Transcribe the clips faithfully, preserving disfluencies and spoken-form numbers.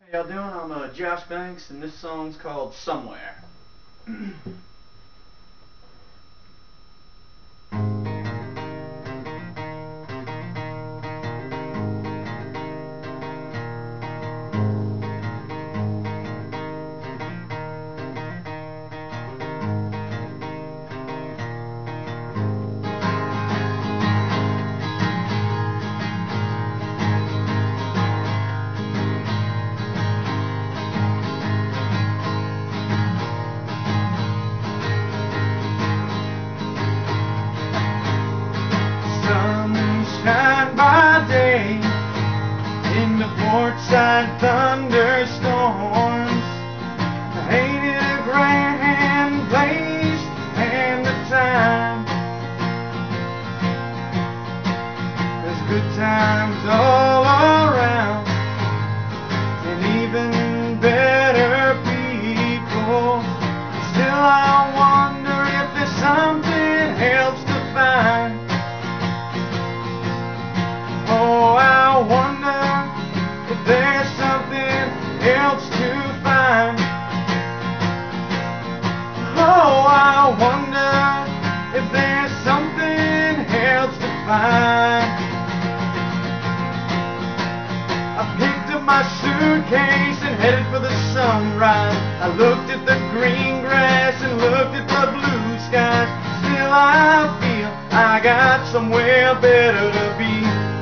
How y'all doing? I'm uh, Josh Banks, and this song's called Somewhere. Sunshine by day in the portside thunderstorms. I hated a grand place and the time. There's good times all around and even better people. Still I wonder if there's something else to find. Oh, I wonder if there's something else to find. Oh, I wonder if there's something else to find. I picked up my suitcase and headed for the sunrise. I looked at the green grass and looked at the blue skies. Still I feel I got somewhere better to be.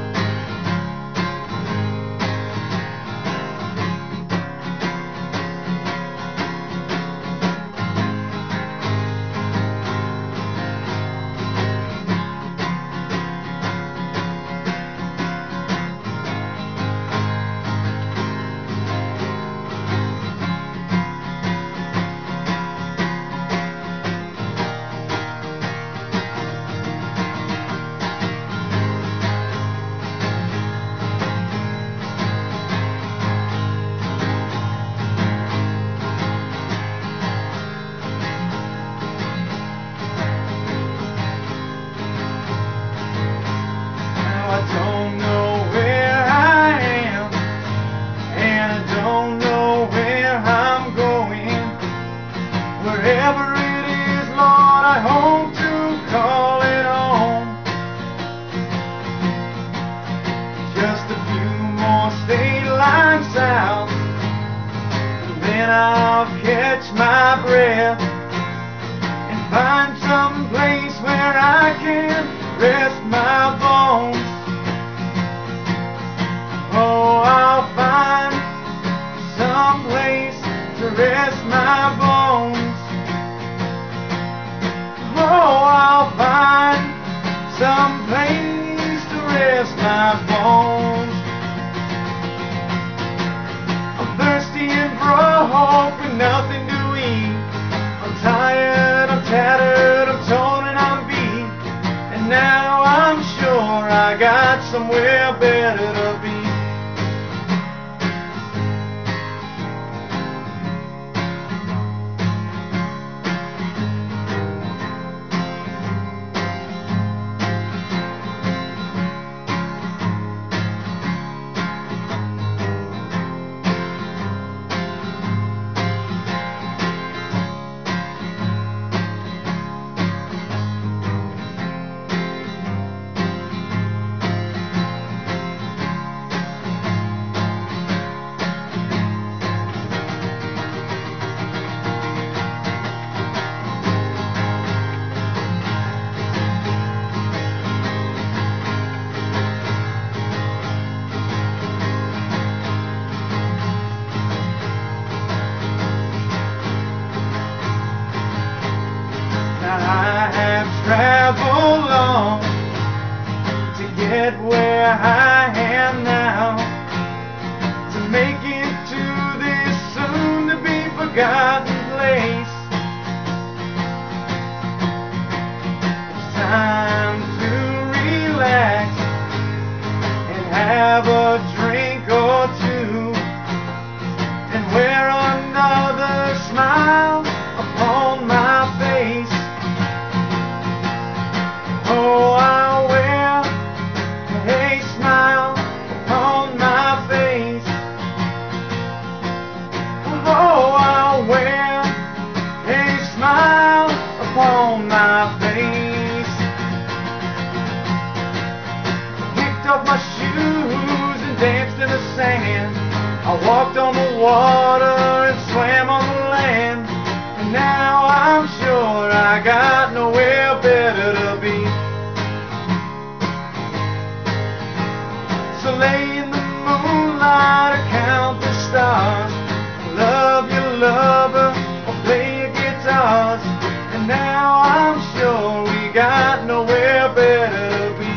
I don't know where I am, and I don't know where I'm going. Wherever it is, Lord, I hope to call it home. Just a few more state lines south, and then I'll catch my breath and find some place where I can rest my bones. Oh, I'll find some place to rest my bones. Oh, I'll find some place to rest my bones. I'm thirsty and broke with nothing to eat. I'm tired, I'm tattered, I'm torn and I'm beat. And now I'm sure I got somewhere better to be. I have traveled long to get where I am now, to make it to this soon-to-be-forgotten place. It's time to relax and have a drink or two and wear another smile upon my face. Oh, I'll wear a smile kicked off my shoes and danced in the sand. I walked on the water and swam on the land. And now I'm sure I got nowhere better to be. So lay in the moonlight or count the stars, love your lover or play your guitars. And now I'm sure we got nowhere better to be.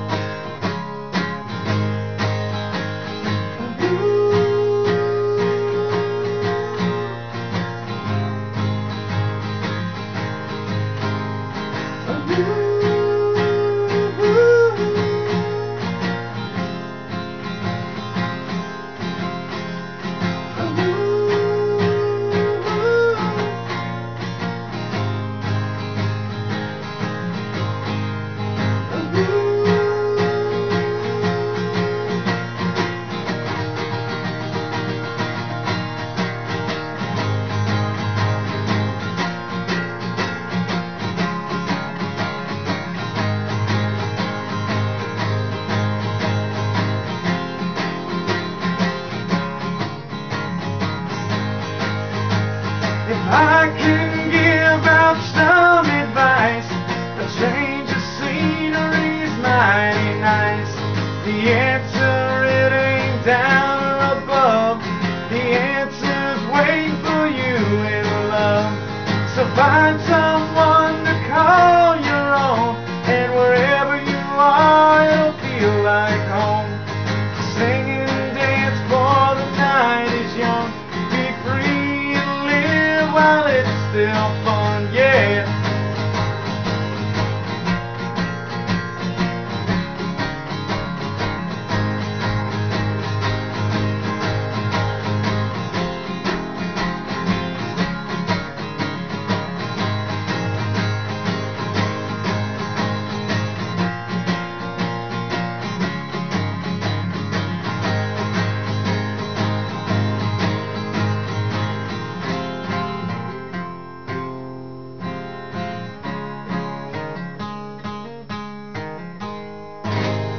If I can give out some advice, a change of scenery is mighty nice. The answer, it ain't down or above. The answer's waiting for you in love. So find someone to call your own, and wherever you are, it'll feel like home. Sing and dance, for the night is young. Be free while it's still fun, yeah.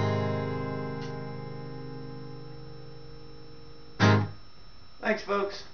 Thanks, folks.